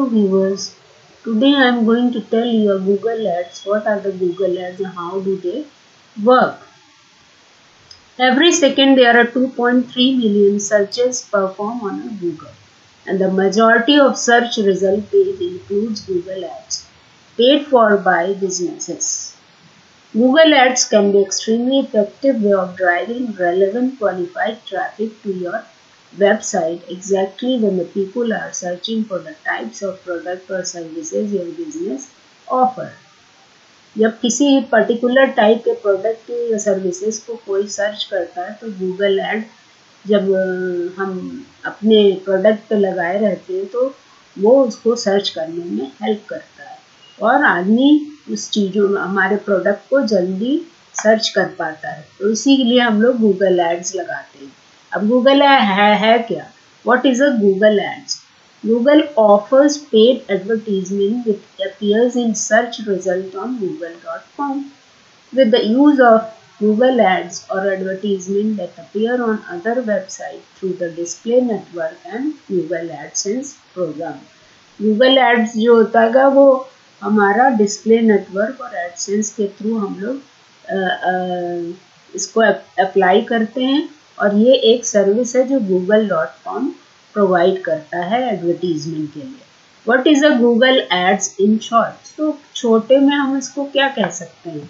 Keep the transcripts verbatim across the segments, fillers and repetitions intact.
Hello viewers, today I am going to tell you a Google Ads. What are the Google Ads and how do they work? Every second there are two point three million searches performed on a Google, and the majority of search result page includes Google Ads paid for by businesses. Google Ads can be extremely effective way of driving relevant qualified traffic to your website exactly when the people are searching for the types of product or services your business offer. जब किसी particular type के product या services को कोई search करता है तो Google add जब हम अपने प्रोडक्ट पे लगाए रहते हैं तो वो उसको सर्च करने में हेल्प करता है और आदमी उस चीज़ों हमारे प्रोडक्ट को जल्दी सर्च कर पाता है, तो इसीलिए हम लोग गूगल एड्स लगाते हैं. अब गूगल है, है क्या? What is a Google Ads? Google offers paid advertisement which appears in search result on google dot com. With the use of Google Ads or advertisement that appear on other websites through the display network and Google AdSense program. Google Ads जो होता है वो हमारा display network और AdSense के through हम लोग इसको अप्लाई करते हैं और ये एक सर्विस है जो गूगल डॉट कॉम प्रोवाइड करता है एडवर्टीजमेंट के लिए. What is a Google ads in short? तो छोटे में हम इसको क्या कह सकते हैं?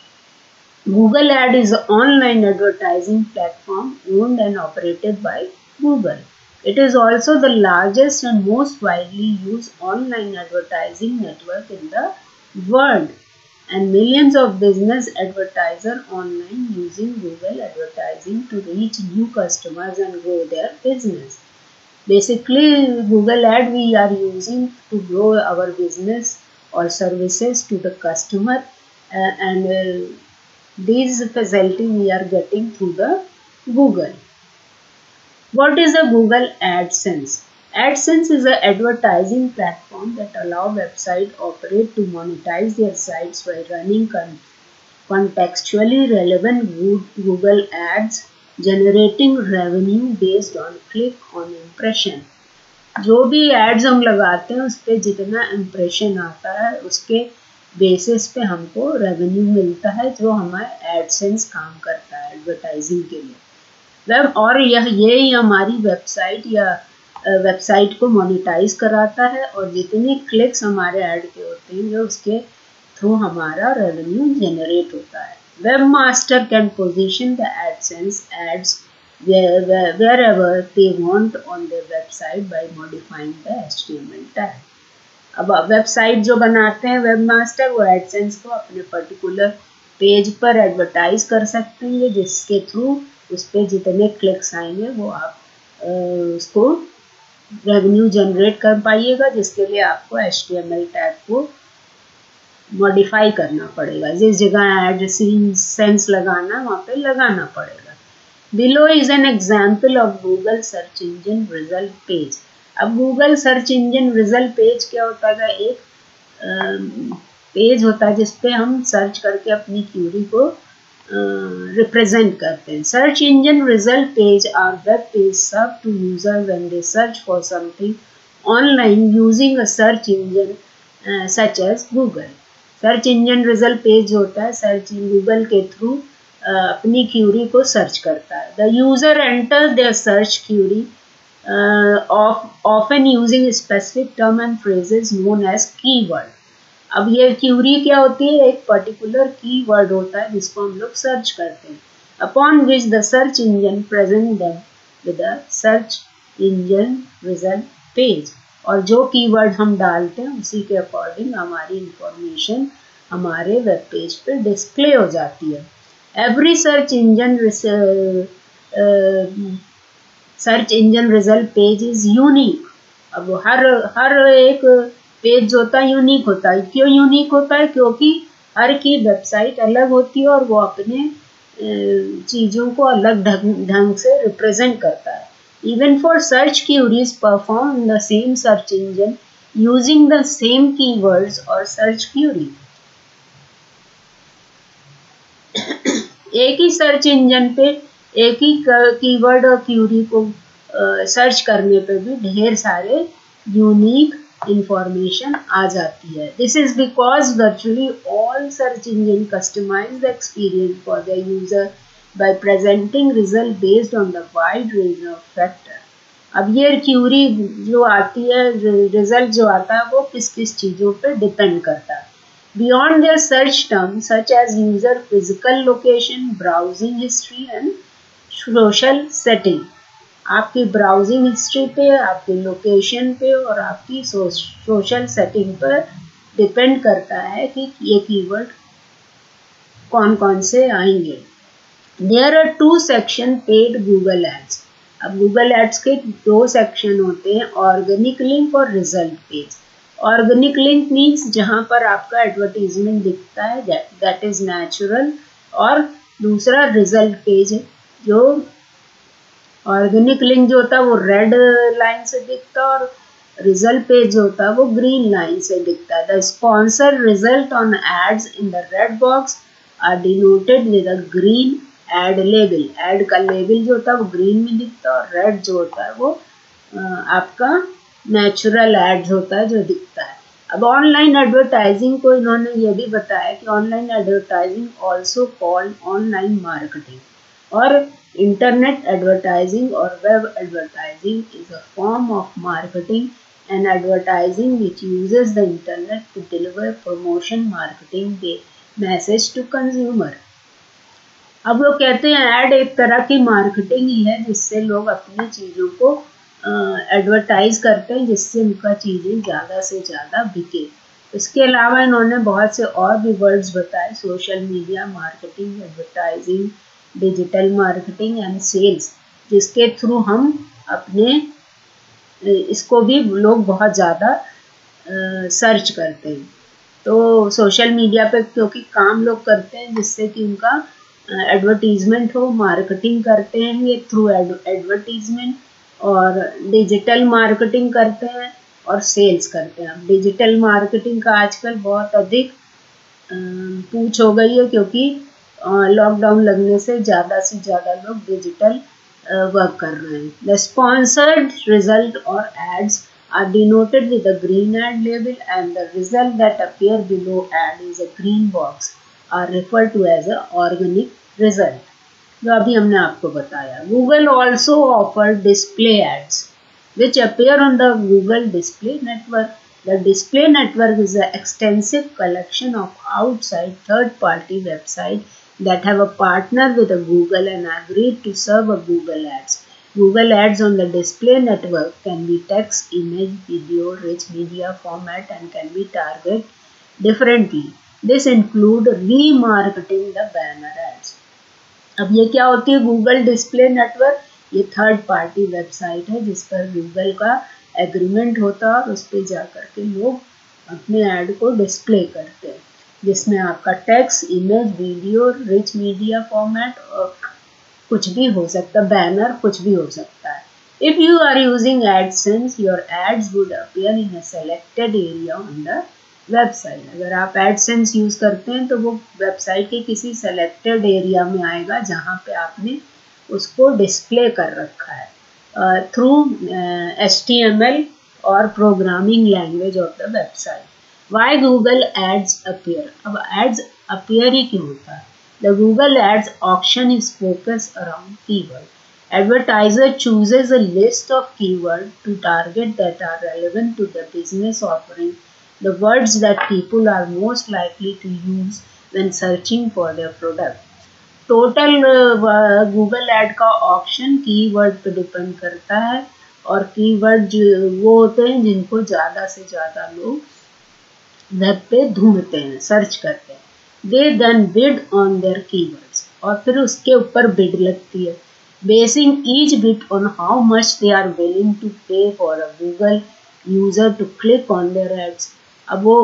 Google ad is a online advertising platform owned and operated by Google. It is also the largest and most widely used online advertising network in the world, and millions of business advertisers online using Google advertising to reach new customers and grow their business. Basically, Google Ad we are using to grow our business or services to the customer, uh, and uh, these facility we are getting through the Google. What is a Google AdSense? AdSense is an advertising platform that allow website operate to monetize their sites by running con contextually relevant Google ads, generating revenue based on click on impression. जो भी ads हम लगाते हैं उस पे जितना impression आता है उसके बेसिस पे हमको revenue मिलता है जो हमारे AdSense काम करता है एडवर्टाइजिंग के लिए. वेब और यह यही हमारी वेबसाइट या वेबसाइट को मोनेटाइज कराता है और जितने क्लिक्स हमारे ऐड के होते हैं जो उसके थ्रू हमारा रेवेन्यू जनरेट होता है. Web master can position the AdSense ads wherever they want on their website by modifying the H T M L tag. अब वेबसाइट जो बनाते हैं वेब मास्टर वो एडसेंस को अपने पर्टिकुलर पेज पर एडवर्टाइज कर सकते हैं जिसके थ्रू उस पर जितने क्लिक्स आएंगे वो आप उसको रेवेन्यू जनरेट कर पाइएगा, जिसके लिए आपको H T M L tag को मॉडिफाई करना पड़ेगा. जिस जगह एड सेंस लगाना वहाँ पे लगाना पड़ेगा. Below is an example of Google search engine result page. अब Google search engine result page क्या होता है? एक पेज होता है जिसपे हम सर्च करके अपनी क्यूरी को रिप्रेजेंट uh, करते हैं. Search engine result page are web page serve to user when they search for something online using a search engine such as Google. Search engine result page होता है search Google के through uh, अपनी query को search करता है. The user enter their search query of often using specific term and phrases known as keyword. अब ये Curie क्या होती है? एक पर्टिकुलर कीवर्ड होता है जिसको हम लोग सर्च करते हैं. Upon which the search engine present them with a search engine result page. और जो कीवर्ड हम डालते हैं उसी के अकॉर्डिंग हमारी इंफॉर्मेशन हमारे वेब पेज पे डिस्प्ले हो जाती है. Every search engine search engine result page is unique. अब हर हर एक पेज होता है यूनिक होता है. क्यों यूनिक होता है? क्योंकि हर की वेबसाइट अलग होती है और वो अपने चीज़ों को अलग ढंग ढंग से रिप्रेजेंट करता है. Even for search queries perform in the same search engine using the same keywords और सर्च क्यूरी. एक ही सर्च इंजन पे एक ही कीवर्ड और क्यूरी को सर्च करने पे भी ढेर सारे यूनिक इंफॉर्मेशन आ जाती है. This is because virtually all search engine customize the experience for the user by presenting result based on the wide range of factor. अब ये क्यूरी जो आती है, रिजल्ट जो आता है वो किस किस चीज़ों पे डिपेंड करता है. Beyond their search term such as user physical location, browsing history and social setting. आपकी ब्राउजिंग हिस्ट्री पे, आपकी लोकेशन पे और आपकी सोशल सेटिंग पर डिपेंड करता है कि ये कीवर्ड कौन कौन से आएंगे. There are two section paid Google ads. अब गूगल एड्स के दो सेक्शन होते हैं, ऑर्गेनिक लिंक और result page. Organic link means जहाँ पर आपका एडवर्टीजमेंट दिखता है, दैट इज नेचुरल. और दूसरा रिजल्ट पेज है. जो ऑर्गेनिक लिंक जो होता है वो रेड लाइन से दिखता है और रिजल्ट पेज जो होता है वो ग्रीन लाइन से दिखता है. The sponsor result on ads in the red box are denoted with a green ad label. Ad का लेबल जो होता है वो ग्रीन में दिखता है और रेड जो होता है वो आपका नेचुरल एड्स होता है जो दिखता है. अब ऑनलाइन एडवर्टाइजिंग को इन्होंने ये भी बताया कि online advertising also called online marketing और इंटरनेट एडवर्टाइजिंग और web advertising is a form of marketing and advertising which uses the internet to deliver promotion marketing message to consumer. अब लोग कहते हैं ऐड एक तरह की मार्केटिंग ही है जिससे लोग अपनी चीज़ों को एडवर्टाइज uh, करते हैं जिससे उनका चीज़ें ज़्यादा से ज़्यादा बिके. इसके अलावा इन्होंने बहुत से और भी वर्ड्स बताए, social media marketing, advertising, digital marketing and sales, जिसके थ्रू हम अपने इसको भी लोग बहुत ज़्यादा सर्च करते हैं. तो सोशल मीडिया पे क्योंकि काम लोग करते हैं जिससे कि उनका एडवर्टीजमेंट हो, मार्केटिंग करते हैं ये थ्रू एडवर्टीजमेंट, और डिजिटल मार्केटिंग करते हैं और सेल्स करते हैं. डिजिटल मार्केटिंग का आजकल बहुत अधिक पूछ हो गई है क्योंकि लॉकडाउन लगने से ज़्यादा से ज़्यादा लोग डिजिटल वर्क कर रहे हैं. द स्पॉन्सर्ड रिजल्ट और ads are denoted with a green ad label and the result that appear below ad is a green box are referred to as a organic result, जो अभी हमने आपको बताया. Google also offer display ads which appear on the Google Display Network. The Display Network is an extensive collection of outside third-party websites that have a partner with a Google and agreed to serve a Google ads. Google ads on the display network can be text, image, video, rich media format and can be targeted differently. This include remarketing the banner ads. अब ये क्या होती है Google Display Network? ये third party website है जिस पर Google का एग्रीमेंट होता है और उस पर जा कर के लोग अपने ऐड को डिस्प्ले करते हैं, जिसमें आपका text, image, video, rich media format और कुछ भी हो सकता है, बैनर कुछ भी हो सकता है. If you are using AdSense, your ads would appear in a selected area on the website. अगर आप AdSense यूज करते हैं तो वो वेबसाइट के किसी सेलेक्टेड एरिया में आएगा जहाँ पे आपने उसको डिस्प्ले कर रखा है through H T M L और programming language of the website. Why Google ads appear? अब ads appear ही क्यों होता है? The Google Ads auction is focused around keyword. Advertiser chooses a list of keywords to target that are relevant to the business offering, the words that people are most likely to use when searching for their product. Total uh, Google Ad का auction keyword पे depend करता है और keyword वो होते हैं जिनको ज़्यादा से ज़्यादा लोग वेब पे ढूंढते हैं, सर्च करते हैं. They then bid on their keywords और फिर उसके ऊपर बिड लगती है, basing each bid on how much they are willing to pay for a Google user to click on their ads. अब वो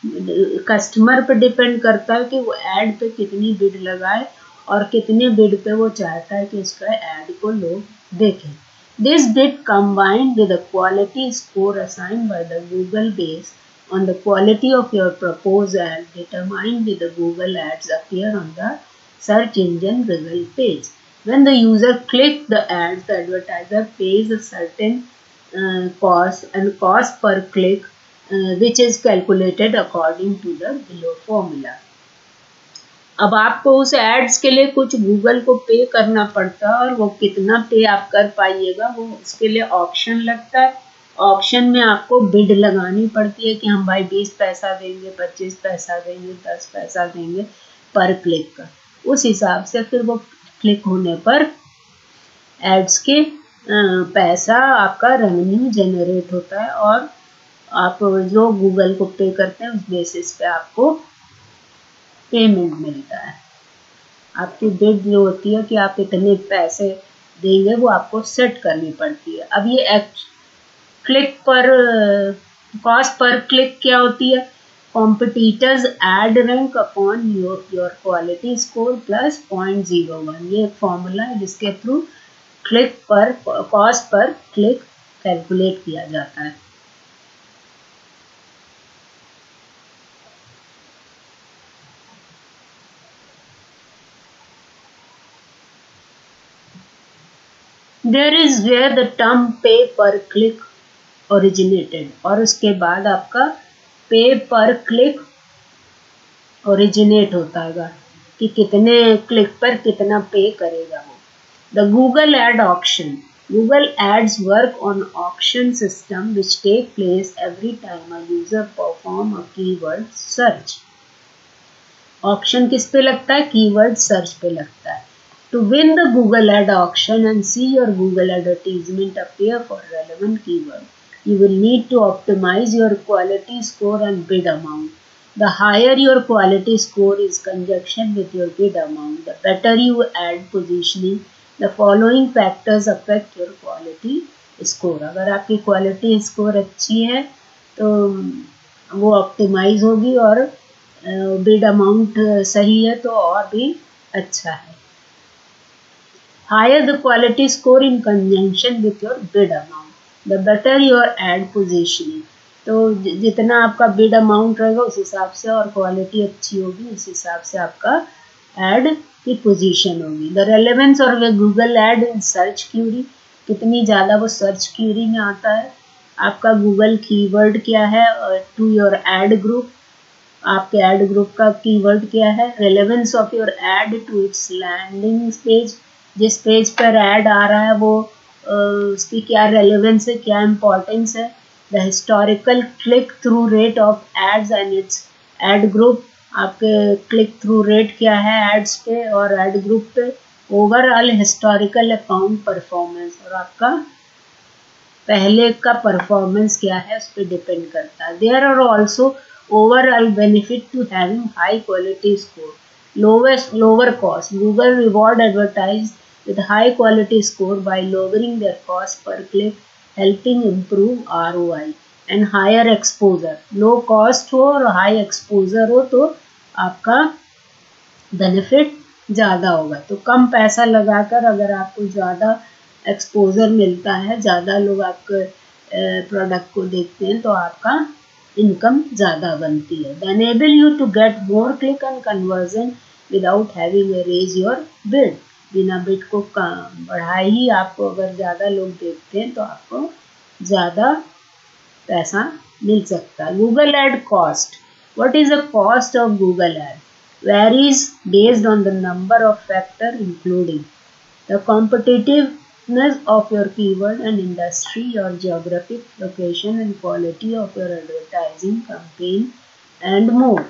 कस्टमर पे डिपेंड करता है कि वो एड पे कितनी बिड लगाए और कितने बिड पे वो चाहता है कि उसका एड को लोग देखें. This bid combined with the quality score assigned by the Google base on the quality of your proposed ad determined with the Google ads appear on the search engine result page. When the user clicks the ads, the advertiser pays a certain uh, cost and cost per click which is calculated according to the below formula. अब आपको उस ads के लिए कुछ Google को पे करना पड़ता है, और वो कितना पे आप कर पाइएगा वो उसके लिए ऑप्शन लगता है। ऑप्शन में आपको बिड लगानी पड़ती है कि हम भाई बीस पैसा देंगे, पच्चीस पैसा देंगे, दस पैसा देंगे पर क्लिक का। उस हिसाब से फिर वो क्लिक होने पर एड्स के पैसा आपका रेवेन्यू जनरेट होता है, और आप जो गूगल को पे करते हैं उस बेसिस पे आपको पेमेंट मिलता है। आपकी बिड जो होती है कि आप इतने पैसे देंगे वो आपको सेट करनी पड़ती है। अब ये click per cost per click क्या होती है? Competitors ad rank upon your your quality score plus point zero one. ये एक फॉर्मूला है जिसके through click per cost per click calculate किया जाता है। There is where the term pay per click originated, और उसके बाद आपका पे पर क्लिक ओरिजिनेट होता है कि कितने क्लिक पर कितना पे करेगा वो। The Google ad auction. Google ads work on auction system which take place every time a user perform a keyword search. Auction किस पे लगता है? कीवर्ड सर्च पे लगता है। To win the Google Ad auction and see your Google advertisement appear for relevant keyword, you will need to optimize your quality score and bid amount. The higher your quality score is conjunction with your bid amount, the better you ad positioning. The following factors affect your quality score. अगर आपकी quality score अच्छी है तो वो optimize होगी, और bid amount सही है तो और भी अच्छा है। Higher the quality score in conjunction with your bid amount, the better your ad positioning. तो जितना आपका bid amount रहेगा उस हिसाब से, और क्वालिटी अच्छी होगी उस हिसाब से आपका ad की पोजीशन होगी। The relevance और वे Google ad in search query, कितनी ज़्यादा वो सर्च क्यूरी में आता है। आपका गूगल कीवर्ड क्या है टू योर ad group, आपके ad group का कीवर्ड क्या है। Relevance of your ad to its landing page, जिस पेज पर ऐड आ रहा है वो उसकी क्या रेलेवेंस है, क्या इम्पोर्टेंस है। The historical click through rate of ads and its ad group, आपके क्लिक थ्रू रेट क्या है एड्स पे और एड ग्रुप पे। ओवरऑल हिस्टोरिकल अकाउंट परफॉर्मेंस, और आपका पहले का परफॉर्मेंस क्या है उस पर डिपेंड करता है। There are also overall benefit to having high quality score, lowest lower cost. Google reward advertise with high quality score by lowering their cost per click, helping improve R O I and higher exposure. Low cost हो और high exposure हो तो आपका benefit ज़्यादा होगा। तो कम पैसा लगाकर अगर आपको ज़्यादा एक्सपोजर मिलता है, ज़्यादा लोग आपके प्रोडक्ट को देखते हैं, तो आपका इनकम ज़्यादा बनती है। enable you to get more click and conversion without having a raise your bid. बिना बिड को बढ़ाए ही आपको अगर ज़्यादा लोग देखते हैं तो आपको ज़्यादा पैसा मिल सकता है। Google ad cost. What is the cost of Google ad? Varies based on the number of factors including the competitiveness of your keyword and industry, your geographic location and quality of your advertising campaign and more.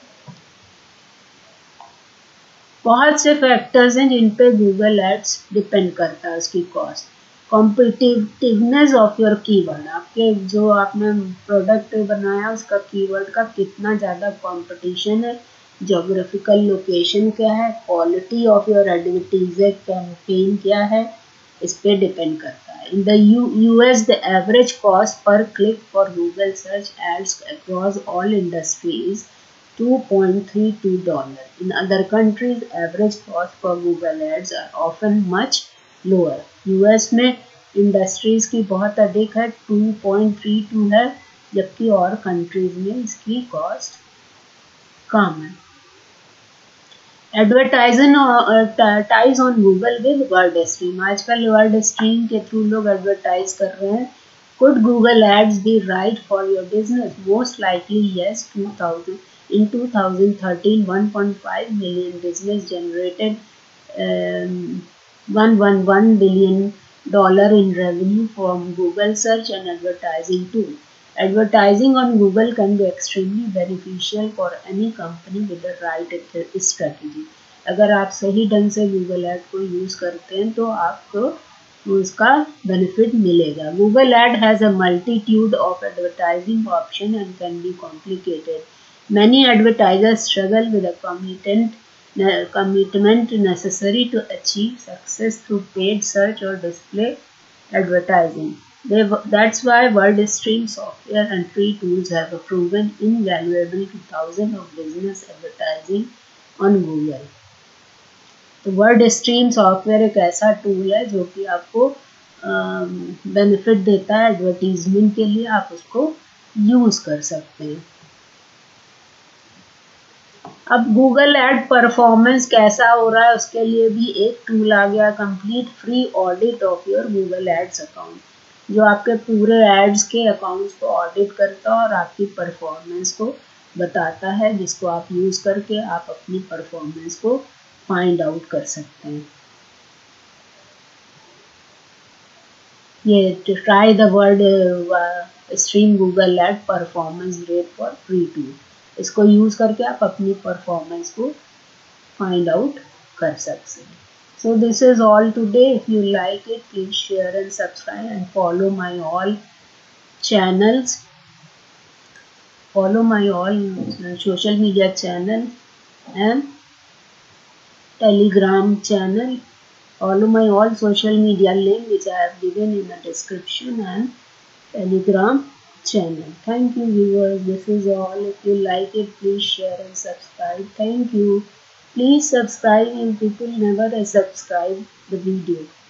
बहुत से factors हैं जिन पे Google ads depend करता है उसकी cost. Competitiveness of your keyword, आपके जो आपने प्रोडक्ट बनाया उसका कीवर्ड का कितना ज़्यादा कंपटीशन है। जोग्राफिकल लोकेशन क्या है, quality of your advertiser campaign क्या है, इस पे डिपेंड करता है। In the US the average cost per click for Google search ads across all industries two point three two dollars. In other countries, average cost for Google ads are often much lower. U S में industries की बहुत अधिक है, two point three two है, जबकि और countries में इसकी कॉस्ट कम है। Advertising ties on Google with WordStream. आजकल वर्ड स्ट्रीम के थ्रू लोग एडवर्टाइज कर रहे हैं Could Google Ads be right for your business? Most likely yes. two thousand in two thousand thirteen, one point five million business generated um, one hundred eleven billion dollar in revenue from Google search and advertising tool. Advertising on Google can be extremely beneficial for any company with the right strategy. अगर आप सही ढंग से Google Ad को use करते हैं तो आपको उसका बेनिफिट मिलेगा. Google Ad has a multitude of advertising option and can be complicated. Many advertisers struggle with the commitment commitment necessary to achieve success through paid search or display advertising. They, that's why WordStream software and free tools have proven invaluable to thousands of business advertising on Google. तो WordStream software एक ऐसा tool है जो कि आपको benefit देता है advertisement के लिए. आप उसको यूज कर सकते हैं. अब गूगल एड परफॉर्मेंस कैसा हो रहा है उसके लिए भी एक टूल आ गया, complete free audit of your Google ads account, जो आपके पूरे एड्स के अकाउंट्स को ऑडिट करता है और आपकी परफॉर्मेंस को बताता है, जिसको आप यूज करके आप अपनी परफॉर्मेंस को फाइंड आउट कर सकते हैं. ये try the WordStream Google ad performance grade for free tool. इसको यूज करके आप अपनी परफॉर्मेंस को फाइंड आउट कर सकते हैं. So this is all today. If you like it, please share and subscribe and follow my all channels. Follow my all social media channel and Telegram channel. Follow my all social media link which I have given in the description and Telegram channel. Thank you viewers. This is all. If you like it, please share and subscribe. Thank you. Please subscribe if people never subscribe the video.